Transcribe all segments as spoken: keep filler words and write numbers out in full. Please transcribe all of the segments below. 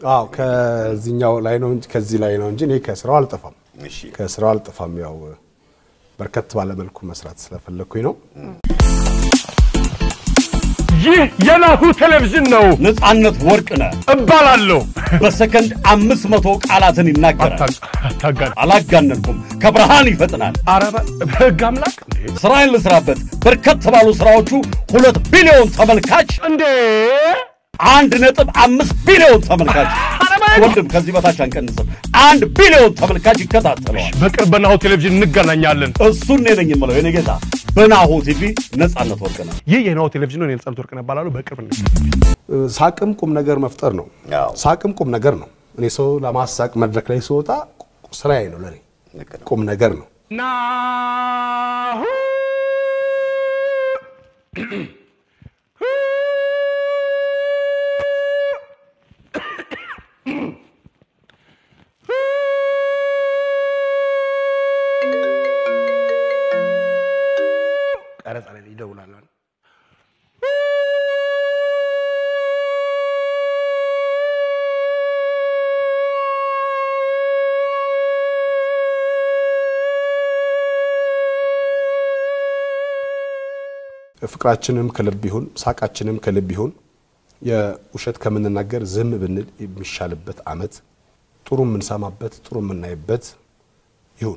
አዎ ከዚህኛው ላይ ነው እንጂ ከዚህ ላይ ነው እንጂ እኔ ከስራው አልጠፋም እሺ ከስራው አልጠፋም ያው በርከት ባለ መልኩ መስራት ስለፈለኩኝ ነው ይህ የናሁ ቴሌቪዥን ነው ነፃነት ወርቅነህ እባላለሁ በሰከንድ አምስት መቶ ቃላትን ይናገራል አታጋን አላጋነንኩም ከብርሃን ይፈጥናል አረባ በጋምላክ ስራዬን ልስራበት በርከት ባሉ ስራዎቹ ሁለት ቢሊዮን ተመልካች እንዴ አንድ ነጥብ አምስት ቢሊዮን ተመልካች ወንድም ከዚህ በታች አንቀንስም አንድ ቢሊዮን ተመልካች ይከታተላል በቅርብ በናሁ ቴሌቪዥን እንገናኛለን እሱን ነኝ የምለው የኔ ጌታ በናሁ ቲቪ ነፃነት ወርቅነህ ይህ የናሁ ቴሌቪዥን ነው ነፃነት ወርቅነህ ባላለው በቅርብ ነው ሳቅም ቁም ነገር መፍጠር ነው ሳቅም ቁም ነገር ነው እኔ ሰው ለማሳቅ መድረክ ላይ ስወጣ ስራዬ ነው ለኔ ቁም ነገር ነው ናሁ ቀረጻ ላይ ይደውላል ፍቅራችንም ከልብ ይሁን ሳቃችንም ከልብ ይሁን የውሸት ከመንናገር ዝም ብንል የሚሻልበት አመት ጥሩ ምንሰማበት ጥሩ ምናይበት ይሁን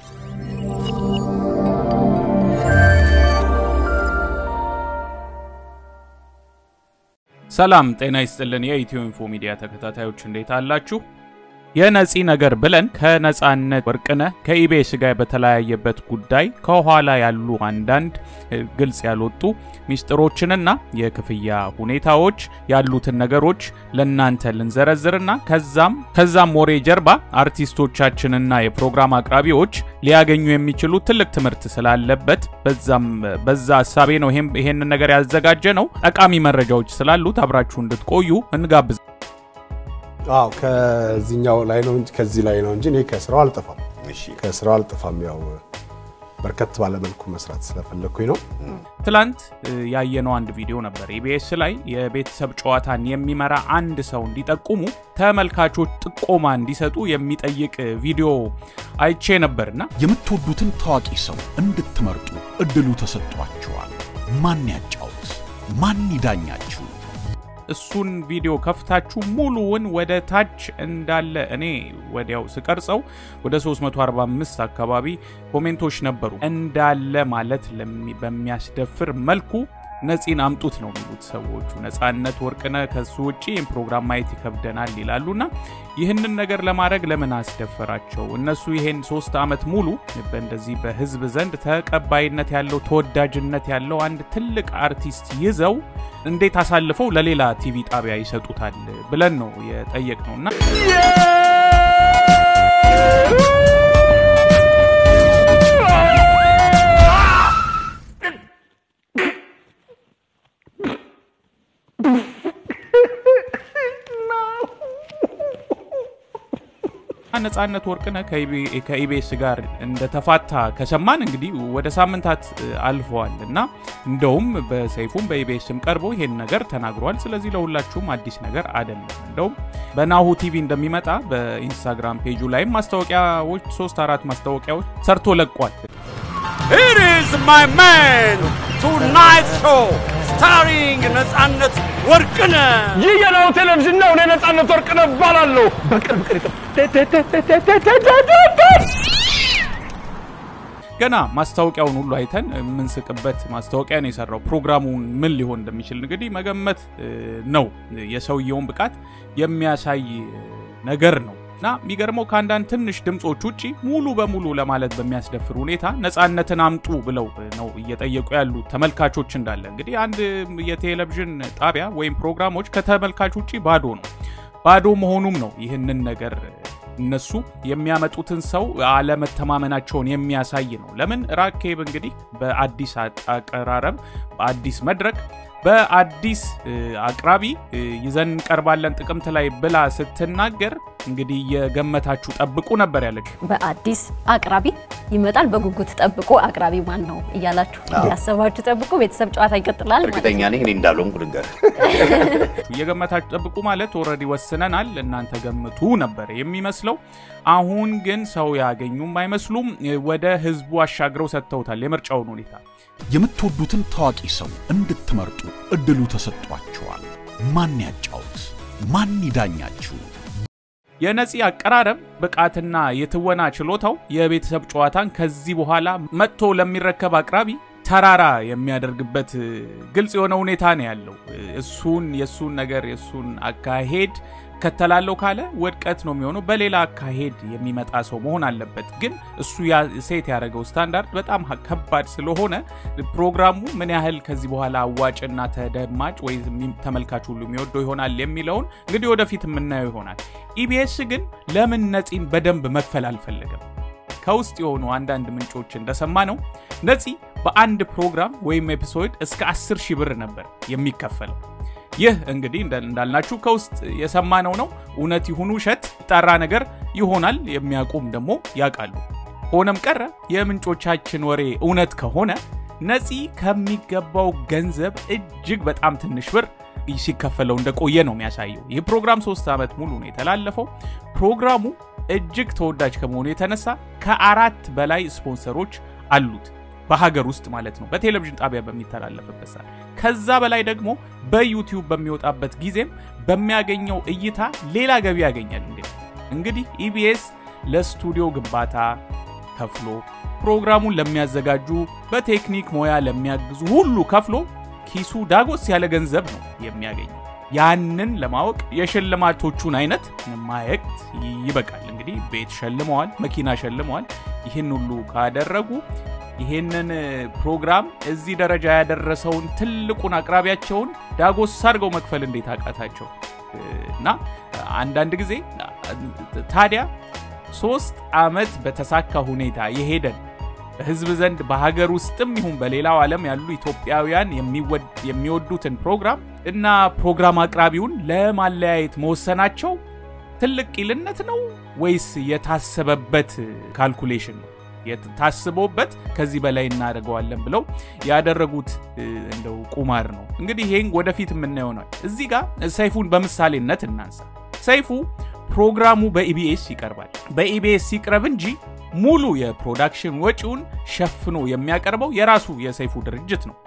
ሰላም ጤና ይስጥልን የኢትዮ ኢንፎ ሚዲያ ተከታታዮች እንዴት አላችሁ የነፂ ነገር ብለን ከነፃነት ወርቅነህ ከኢቢኤስ ጋር በተለያየበት ጉዳይ ከኋላ ያሉ አንዳንድ ግልጽ ያልወጡ ሚስጥሮችንና የክፍያ ሁኔታዎች ያሉትን ነገሮች ለናንተ ልንዘረዝርና ከዛም ከዛም ሞሬ ጀርባ አርቲስቶቻችንና የፕሮግራም አቅራቢዎች ሊያገኙ የሚችሉ ትልቅ ትምህርት ስላለበት በዛም በዛ ሐሳቤ ነው ይሄን ይሄን ነገር ያዘጋጀ ነው ጠቃሚ መረጃዎች ስላሉት አብራችሁ እንድትቆዩ እንጋብዝ አው ከዚህኛው ላይ ነው እንጂ ከዚህ ላይ ነው እንጂ እኔ ከስራው አልጠፋም እሺ ከስራው አልጠፋም ያው በርከት ባለ መልኩ መስራት ስለፈለኩኝ ነው ትላንት ያየነው አንድ ቪዲዮ ነበር ኢቢኤስ ላይ የቤተሰብ ጨዋታን የሚመራ አንድ ሰው እንዲጠቁሙ ተመልካቾች ጥቆማ እንዲሰጡ የሚጠይቅ ቪዲዮ አይቼ ነበርና የምትወዱትን ታዋቂ ሰው እንድትመርጡ እድሉ ተሰጥቷችኋል ማን ያጫውት ማን ይዳኛችሁ እሱን ቪዲዮ ከፍታችሁ ሙሉውን ወደ ታች እንዳለ እኔ ወዲያው ስቀርጸው ወደ ሶስት መቶ አርባ አምስት አካባቢ ኮሜንቶች ነበሩ እንዳለ ማለት በሚያስደፍር መልኩ ነፂን አምጡት ነው የሚሉት ሰዎቹ ነፃነት ወርቅነህ ከሱ ውጪ ፕሮግራም ማየት ይከብደናል ይላሉና ይህንን ነገር ለማድረግ ለምን አስደፈራቸው እነሱ ይሄን ሶስት አመት ሙሉ በእንደዚህ በህዝብ ዘንድ ተቀባይነት ያለው ተወዳጅነት ያለው አንድ ትልቅ አርቲስት ይዘው እንዴት አሳልፈው ለሌላ ቲቪ ጣቢያ ይሰጡታል ብለን ነው የጠየቅነውና ነፃነት ወርቅነህ ከኢቢኤስ ጋር እንደተፋታ ከሰማን እንግዲህ ወደ ሳምንታት አልፈዋልና እንደውም በሰይፉም በኢቢኤስም ቀርቦ ይሄን ነገር ተናግሯል ስለዚህ ለሁላችሁም አዲስ ነገር አይደለም እንደውም በናሁ ቲቪ እንደሚመጣ በኢንስታግራም ፔጁ ላይ ማስታወቂያዎች ሶስት አራት ማስታወቂያዎች ሰርቶ ለቋል It is my man tonight show starring ነፃነት ወርቅነህ ይህ የናሁ ቴሌቪዥን ነው ነፃነት ወርቅነህ ባላለው በቅርብ ቅርብ ገና ማስታወቂያውን ሁሉ አይተን ምንስቅበት ማስታወቂያ ነው የሰራው ፕሮግራሙን ምን ሊሆን እንደሚችል እንግዲህ መገመት ነው የሰውየውን ብቃት የሚያሳይ ነገር ነው ና ሚገርመው ካንዳን ትንሽ ድምጾች ውጪ ሙሉ በሙሉ ለማለት በሚያስደፍር ሁኔታ ነፃነትን አምጡ ብለው ነው እየጠየቁ ያሉ ተመልካቾች እንዳለ እንግዲህ አንድ የቴሌቪዥን ጣቢያ ወይም ፕሮግራሞች ከተመልካቾች ውጪ ባዶ ነው ባዶ መሆኑም ነው ይህንን ነገር እነሱ የሚያመጡትን ሰው አለመተማመናቸውን የሚያሳይ ነው ለምን ራኬብ እንግዲህ በአዲስ አቀራረብ በአዲስ መድረክ በአዲስ አቅራቢ ይዘን ቀርባለን ጥቅምት ላይ ብላ ስትናገር እንግዲህ የገመታችሁ ጠብቁ ነበር ያለች በአዲስ አቅራቢ ይመጣል በጉጉት ጠብቁ አቅራቢ ማን ነው እያላችሁ ያሰባችሁ ጠብቁ ቤተሰብ ጨዋታ ይቀጥላል ማለት እርግጠኛ ነኝ እኔ እንዳልሆን ጉድንገር የገመታችሁ ጠብቁ ማለት ኦሬዲ ወስነናል እናንተ ገምቱ ነበር የሚመስለው አሁን ግን ሰው ያገኙም አይመስሉም ወደ ህዝቡ አሻግረው ሰጥተውታል የምርጫውን ሁኔታ የምትወዱትን ታዋቂ ሰው እንድትመርጡ እድሉ ተሰጥቷችኋል ማን ያጫውት ማን ይዳኛችሁ የነፂ አቀራረብ ብቃትና የትወና ችሎታው የቤተሰብ ጨዋታን ከዚህ በኋላ መጥቶ ለሚረከብ አቅራቢ ተራራ የሚያደርግበት ግልጽ የሆነ ሁኔታ ነው ያለው እሱን የሱን ነገር የሱን አካሄድ ከተላለው ካለ ወድቀት ነው የሚሆነው በሌላ አካሄድ የሚመጣ ሰው መሆን አለበት ግን እሱ ሴት ያደረገው ስታንዳርድ በጣም ከባድ ስለሆነ ፕሮግራሙ ምን ያህል ከዚህ በኋላ አዋጭና ተደማጭ ወይ ተመልካች ሁሉ የሚወደው ይሆናል የሚለውን እንግዲህ ወደፊት የምናየው ይሆናል ኢቢኤስ ግን ለምን ነፂን በደንብ መክፈል አልፈለገም ከውስጥ የሆኑ አንዳንድ ምንጮች እንደሰማ ነው ነፂ በአንድ ፕሮግራም ወይም ኤፒሶድ እስከ አስር ሺህ ብር ነበር የሚከፈለው ይህ እንግዲህ እንዳልናችሁ ከውስጥ የሰማነው ነው እውነት ይሁን ውሸት ጣራ ነገር ይሆናል የሚያቆም ደግሞ ያቃሉ ሆነም ቀረ የምንጮቻችን ወሬ እውነት ከሆነ ነፂ ከሚገባው ገንዘብ እጅግ በጣም ትንሽ ብር ሲከፈለው እንደቆየ ነው የሚያሳየው ይህ ፕሮግራም ሶስት አመት ሙሉ ነው የተላለፈው ፕሮግራሙ እጅግ ተወዳጅ ከመሆኑ የተነሳ ከአራት በላይ ስፖንሰሮች አሉት በሀገር ውስጥ ማለት ነው በቴሌቪዥን ጣቢያ በሚተላለፍበት ሰዓት ከዛ በላይ ደግሞ በዩቲዩብ በሚወጣበት ጊዜም በሚያገኘው እይታ ሌላ ገቢ ያገኛል እንግዲህ እንግዲህ ኢቢኤስ ለስቱዲዮ ግንባታ ከፍሎ ፕሮግራሙን ለሚያዘጋጁ በቴክኒክ ሞያ ለሚያግዙ ሁሉ ከፍሎ ኪሱ ዳጎስ ያለ ገንዘብ ነው የሚያገኘው ያንን ለማወቅ የሽልማቶቹን አይነት ማየት ይበቃል እንግዲህ ቤት ሸልመዋል መኪና ሸልመዋል ይሄን ሁሉ ካደረጉ ይሄንን ፕሮግራም እዚህ ደረጃ ያደረሰውን ትልቁን አቅራቢያቸውን ዳጎስ አድርገው መክፈል እንዴት አቃታቸው እና አንዳንድ ጊዜ ታዲያ ሶስት አመት በተሳካ ሁኔታ የሄደን ህዝብ ዘንድ በሀገር ውስጥም ይሁን በሌላው ዓለም ያሉ ኢትዮጵያውያን የሚወዱትን ፕሮግራም እና ፕሮግራም አቅራቢውን ለማለያየት መወሰናቸው ትልቅ ይልነት ነው ወይስ የታሰበበት ካልኩሌሽን ነው የታስቦበት ከዚህ በላይ እናደርገዋለን ብለው ያደረጉት እንደው ቁማር ነው እንግዲህ ይሄን ወደፊት የምናየው ነው እዚህ ጋር ሰይፉን በመሳሌነት እናንሳ ሰይፉ ፕሮግራሙ በኢቢኤስ ይቀርባል በኢቢኤስ ይቅረብ እንጂ ሙሉ የፕሮዳክሽን ወጪውን ሸፍኖ የሚያቀርበው የራሱ የሰይፉ ድርጅት ነው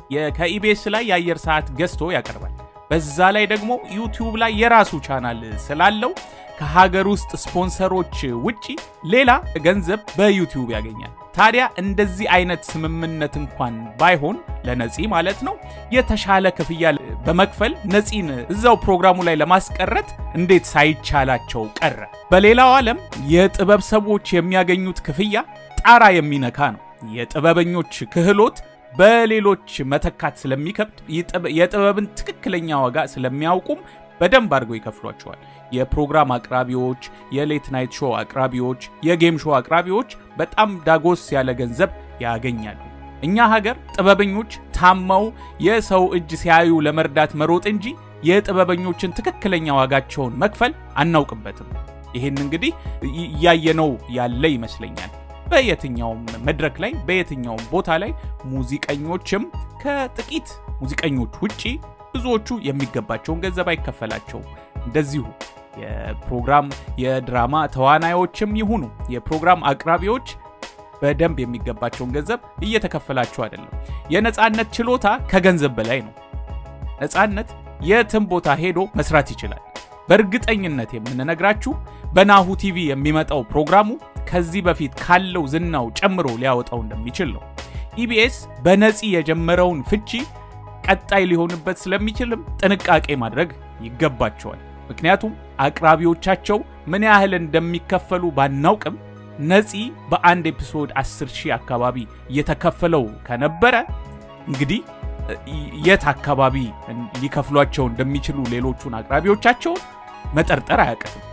ከኢቢኤስ ላይ የአየር ሰዓት ገዝቶ ያቀርባል በዛ ላይ ደግሞ ዩቲዩብ ላይ የራሱ ቻናል ስላለው ከሀገር ውስጥ ስፖንሰሮች ውጪ ሌላ ገንዘብ በዩቲዩብ ያገኛል ታዲያ እንደዚህ አይነት ስምምነት እንኳን ባይሆን ለነፂ ማለት ነው የተሻለ ክፍያ በመክፈል ነፂን እዛው ፕሮግራሙ ላይ ለማስቀረት እንዴት ሳይቻላቸው ቀረ በሌላው ዓለም የጥበብ ሰዎች የሚያገኙት ክፍያ ጣራ የሚነካ ነው የጥበበኞች ክህሎት በሌሎች መተካት ስለሚከብድ የጥበብን ትክክለኛ ዋጋ ስለሚያውቁም በደንብ አድርገው ይከፍሏቸዋል የፕሮግራም አቅራቢዎች የሌት ናይት ሾው አቅራቢዎች የጌም ሾው አቅራቢዎች በጣም ዳጎስ ያለ ገንዘብ ያገኛሉ እኛ ሀገር ጥበበኞች ታማው የሰው እጅ ሲያዩ ለመርዳት መሮጥ እንጂ የጥበበኞችን ትክክለኛ ዋጋቸውን መክፈል አናውቅበትም ይሄን እንግዲህ ያየነው ያለ ይመስለኛል በየትኛውም መድረክ ላይ በየትኛውም ቦታ ላይ ሙዚቀኞችም ከጥቂት ሙዚቀኞች ውጪ ብዙዎቹ የሚገባቸውን ገንዘብ አይከፈላቸው እንደዚሁ የፕሮግራም የድራማ ተዋናዮችም ይሁኑ የፕሮግራም አቅራቢዎች በደንብ የሚገባቸውን ገንዘብ እየተከፈላቸው አይደለም የነጻነት ችሎታ ከገንዘብ በላይ ነው ነጻነት የትም ቦታ ሄዶ መስራት ይችላል በእርግጠኝነት የምንነግራችሁ በናሁ ቲቪ የሚመጣው ፕሮግራሙ ከዚህ በፊት ካለው ዝናው ጨምሮ ሊያወጣው እንደሚችል ነው ኢቢኤስ በነፂ የጀመረውን ፍቺ ቀጣይ ሊሆንበት ስለሚችልም ጥንቃቄ ማድረግ ይገባቸዋል ምክንያቱም አቅራቢዎቻቸው ምን ያህል እንደሚከፈሉ ባናውቅም ነፂ በአንድ ኤፒሶድ አስር ሺህ አካባቢ የተከፈለው ከነበረ እንግዲህ የት አካባቢ ሊከፍሏቸው እንደሚችሉ ሌሎቹን አቅራቢዎቻቸው መጠርጠር አያቀትም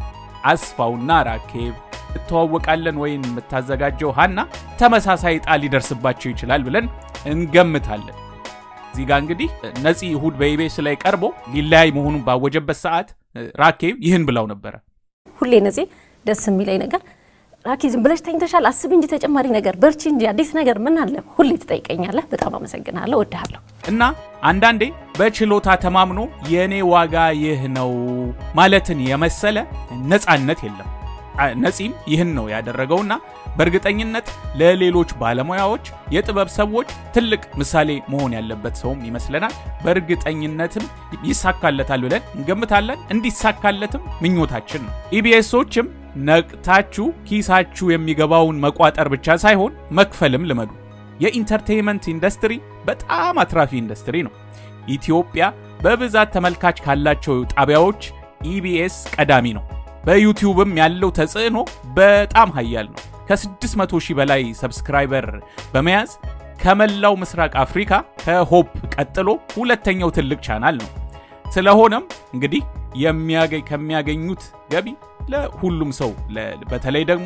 አስፋውና ራኬብ ተዋወቃለን ወይን መታዘጋጀው ሃና ተመሳሳይ ጣል ሊደርስባቸው ይችላል ብለን እንገምታለን ዚጋ እንግዲህ ነፂ ይሁድ በኢቢኤስ ላይ ቀርቦ ሊላይ መሆኑን ባወጀበት ሰዓት ራኬብ ይህን ብላው ነበር ሁሌ ነዚህ ደስ የሚለኝ ነገር ራኪ ዝም ብለሽ ተኝተሻል አስብ እንጂ ተጨማሪ ነገር በርቺ እንጂ አዲስ ነገር ምን አለ ሁሌ ትጠይቀኛለህ በጣም አመሰግናለሁ ወድሃለሁ እና አንዳንዴ በችሎታ ተማምኖ የኔ ዋጋ ይህ ነው ማለትን የመሰለ ነፃነት የለም ነፂም ይህን ነው ያደረገውና በርግጠኝነት ለሌሎች ባለሙያዎች የጥበብ ሰዎች ትልቅ ምሳሌ መሆን ያለበት ሰውም ይመስለናል በርግጠኝነትም ይሳካለታል ብለን እንገምታለን እንዲሳካለትም ምኞታችን ነው ኢቢኤሶችም ነቅታችሁ ኪሳችሁ የሚገባውን መቋጠር ብቻ ሳይሆን መክፈልም ልመዱ የኢንተርቴይንመንት ኢንደስትሪ በጣም አትራፊ ኢንደስትሪ ነው ኢትዮጵያ በብዛት ተመልካች ካላቸው ጣቢያዎች ኢቢኤስ ቀዳሚ ነው በዩቲዩብም ያለው ተጽዕኖ በጣም ኃያል ነው ከ600 ሺህ በላይ ሰብስክራይበር በመያዝ ከመላው ምስራቅ አፍሪካ ከሆፕ ቀጥሎ ሁለተኛው ትልቅ ቻናል ነው ስለሆነም እንግዲህ የሚያገኝ ከሚያገኙት ገቢ ለሁሉም ሰው በተለይ ደግሞ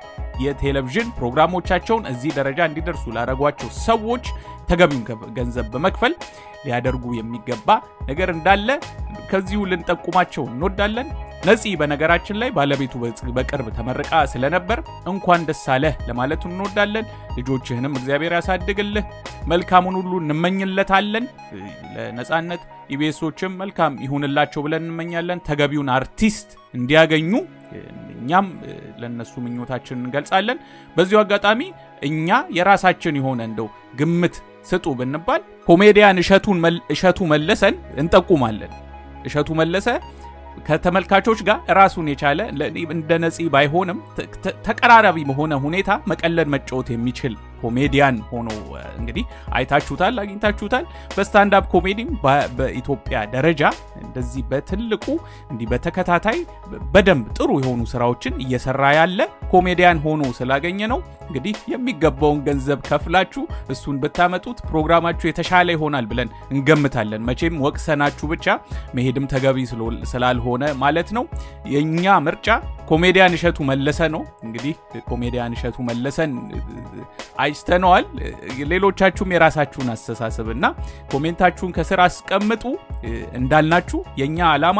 የቴሌቪዥን ፕሮግራሞቻቸውን እዚህ ደረጃ እንዲደርሱ ላረጓቸው ሰዎች ተገቢውን ገንዘብ በመክፈል ሊያደርጉ የሚገባ ነገር እንዳለ ከዚሁ ልንጠቁማቸው እንወዳለን ነፂ በነገራችን ላይ ባለቤቱ በቅርብ ተመረቃ ስለነበር እንኳን ደስ አለህ ለማለት እንወዳለን ልጆችህንም እግዚአብሔር ያሳድግልህ መልካሙን ሁሉ እንመኝለታለን ለነፃነት ኢቢኤሶችም መልካም ይሁንላቸው ብለን እንመኛለን ተገቢውን አርቲስት እንዲያገኙ እኛም ለነሱ ምኞታችንን እንገልጻለን በዚሁ አጋጣሚ እኛ የራሳችን የሆነ እንደው ግምት ስጡ ብንባል ኮሜዲያን እሸቱን እሸቱ መለሰን እንጠቁማለን እሸቱ መለሰ ከተመልካቾች ጋር ራሱን የቻለ እንደ ነፂ ባይሆንም ተቀራራቢ በሆነ ሁኔታ መቀለድ መጫወት የሚችል ኮሜዲያን ሆኖ እንግዲህ አይታችሁታል አግኝታችሁታል በስታንድ አፕ ኮሜዲም በኢትዮጵያ ደረጃ እንደዚህ በትልቁ እንዲህ በተከታታይ በደንብ ጥሩ የሆኑ ስራዎችን እየሰራ ያለ ኮሜዲያን ሆኖ ስላገኘ ነው እንግዲህ የሚገባውን ገንዘብ ከፍላችሁ እሱን በታመጡት ፕሮግራማችሁ የተሻለ ይሆናል ብለን እንገምታለን መቼም ወቅሰናችሁ ብቻ መሄድም ተገቢ ስላልሆነ ማለት ነው የኛ ምርጫ ኮሜዲያን እሸቱ መለሰ ነው እንግዲህ ኮሜዲያን እሸቱ መለሰን አይስተነዋል ሌሎቻችሁም የራሳችሁን አስተሳሰብና ኮሜንታችሁን ከስር አስቀምጡ እንዳልናችሁ የኛ ዓላማ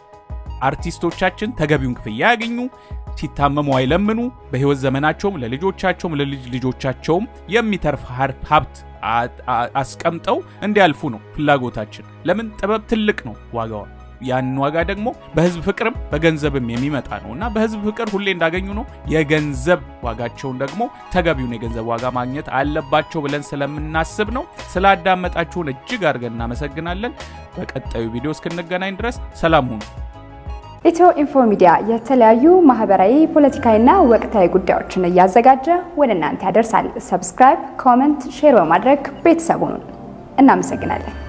አርቲስቶቻችን ተገቢውን ክፍያ ያገኙ ሲታመሙ አይለምኑ በህይወት ዘመናቸውም ለልጆቻቸውም ለልጅ ልጆቻቸውም የሚተርፍ ሀብት አስቀምጠው እንዲያልፉ ነው ፍላጎታችን ለምን ጥበብ ትልቅ ነው ዋጋው ያን ዋጋ ደግሞ በህዝብ ፍቅርም በገንዘብም የሚመጣ ነውና በህዝብ ፍቅር ሁሌ እንዳገኙ ነው የገንዘብ ዋጋቸውን ደግሞ ተገቢውን የገንዘብ ዋጋ ማግኘት አለባቸው ብለን ስለምናስብ ነው ስላዳመጣችሁን እጅግ አድርገን እናመሰግናለን በቀጣዩ ቪዲዮ እስክንገናኝ ድረስ ሰላም ሁኑ ኢትዮ ኢንፎ ሚዲያ የተለያዩ ማህበራዊ ፖለቲካዊና ወቅታዊ ጉዳዮችን ያዘጋጀ ወደ እናንተ ያደርሳል ሰብስክራይብ ኮሜንት ሼር በማድረግ ቤተሰቡን እናመሰግናለን